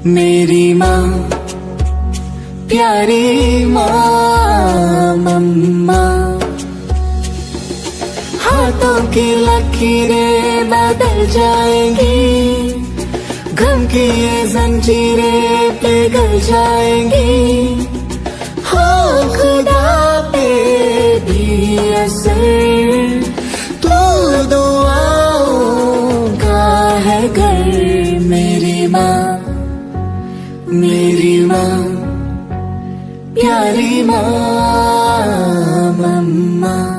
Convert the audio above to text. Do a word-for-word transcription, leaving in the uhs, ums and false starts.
मेरी माँ प्यारी माँ मम्मा। हाथों की लकीरें बदल जाएंगी, गम की ये जंजीरें पिघल जाएंगी। हो खुदा पे भी असर, तू दुआओं का है घर। मेरी माँ मेरी माँ प्यारी माँ मम्मा।